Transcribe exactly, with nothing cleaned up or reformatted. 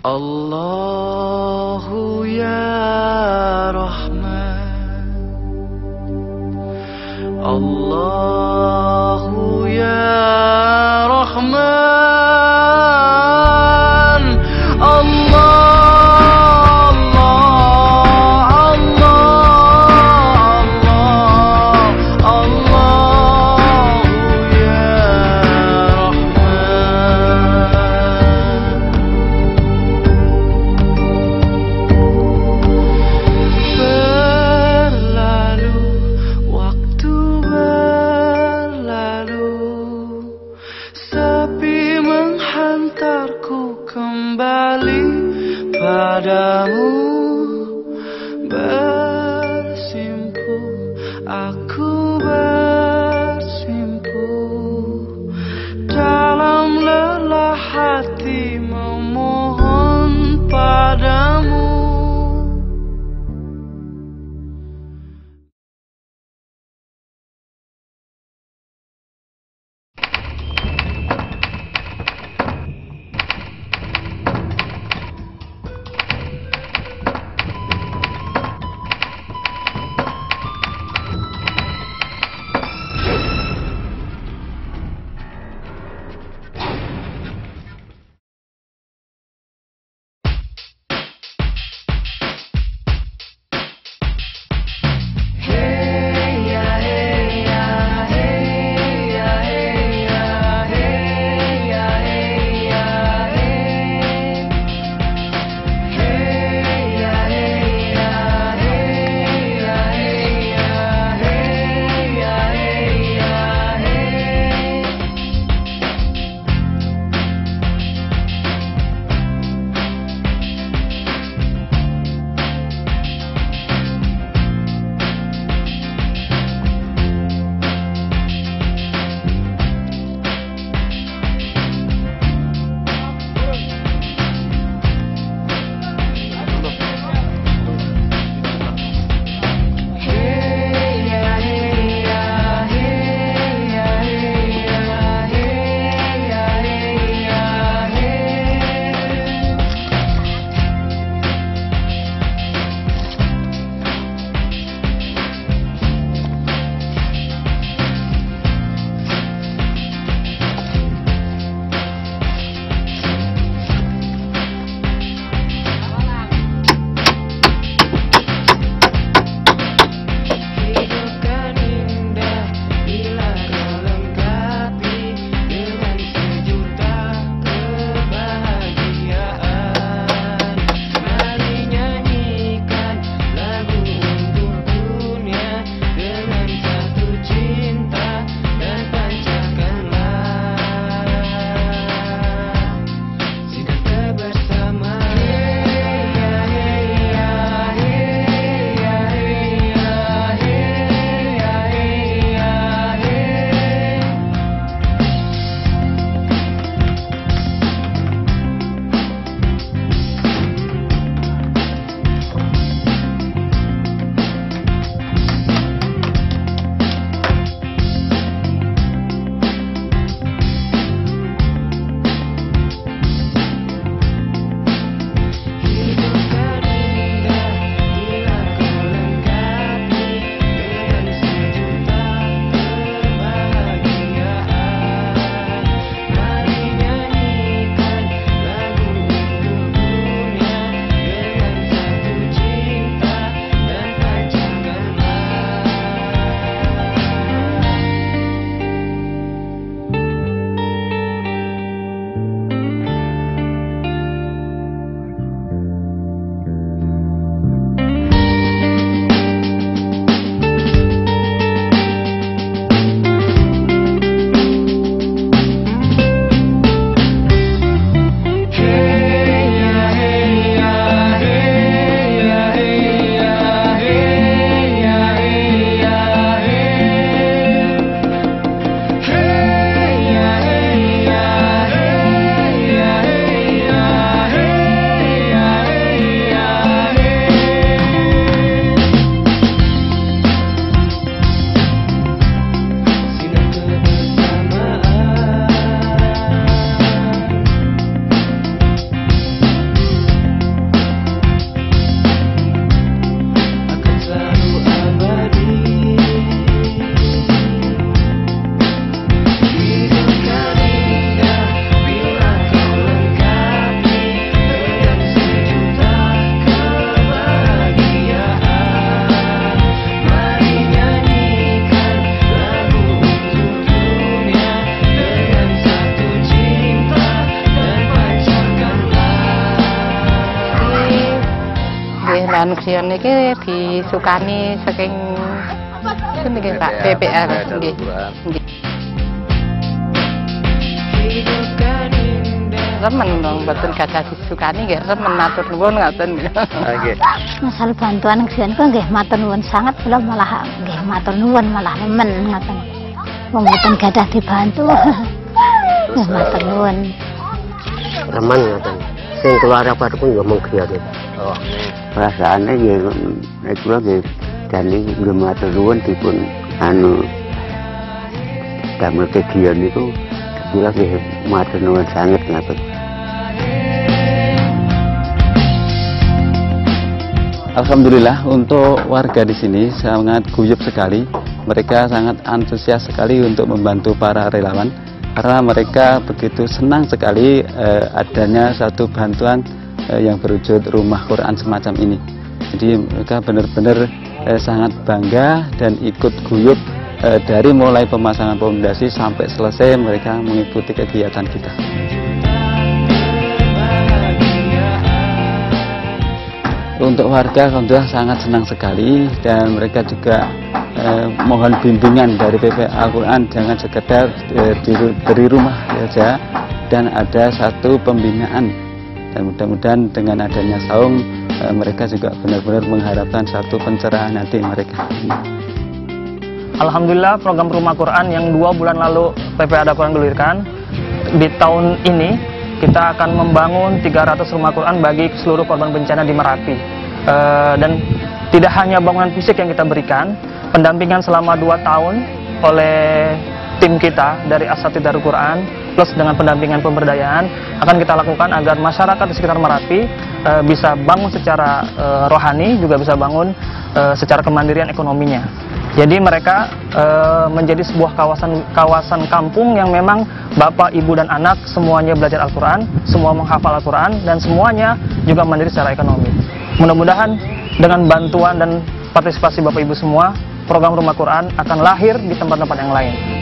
Allahu ya Rahman, Allahu ya Rahman, Allah, Allah, Allah, Allahu ya Rahman. Berlalu, waktu berlalu, sepi menghantarku kembali padamu. Bersimpu, aku bersimpu dalam lelah hati memohon padamu. Anuksion niki disukani saking sini nggih Pak P P R nggih. Remen dong mboten gadah disukani nggih remen matur nuwun ngoten. Nggih. Masalah bantuan nggih nggih matur nuwun sangat kula malah nggih matur nuwun malah remen ngoten. Wong mboten gadah dibantu. Nggih matur nuwun. Remen ngoten. Sing keluarga pun nggih mung griya. Oh. Perasaane nggih nek kula nggih jane nggih matur nuwun dipun anu damel kegiatan niku kula nggih matur nuwun sanget ngaten. Alhamdulillah untuk warga di sini sangat guyup sekali. Mereka sangat antusias sekali untuk membantu para relawan karena mereka begitu senang sekali eh, adanya satu bantuan eh, yang berwujud rumah Quran semacam ini. Jadi mereka benar-benar eh, sangat bangga dan ikut guyup eh, dari mulai pemasangan pondasi sampai selesai mereka mengikuti kegiatan kita. Untuk warga alhamdulillah sangat senang sekali dan mereka juga eh, mohon bimbingan dari P P A Al-Quran, jangan sekedar eh, diberi rumah saja dan ada satu pembinaan, dan mudah-mudahan dengan adanya saung eh, mereka juga benar-benar mengharapkan satu pencerahan hati mereka. Alhamdulillah program Rumah Quran yang dua bulan lalu P P A Al-Quran gulirkan, di tahun ini kita akan membangun tiga ratus rumah Quran bagi seluruh korban bencana di Merapi. E, dan tidak hanya bangunan fisik yang kita berikan, pendampingan selama dua tahun oleh tim kita dari Asatidz Quran plus dengan pendampingan pemberdayaan akan kita lakukan agar masyarakat di sekitar Merapi e, bisa bangun secara e, rohani, juga bisa bangun e, secara kemandirian ekonominya. Jadi mereka e, menjadi sebuah kawasan kawasan kampung yang memang bapak, ibu, dan anak semuanya belajar Al-Quran, semua menghafal Al-Quran, dan semuanya juga mandiri secara ekonomi. Mudah-mudahan dengan bantuan dan partisipasi bapak ibu semua, program Rumah Quran akan lahir di tempat-tempat yang lain.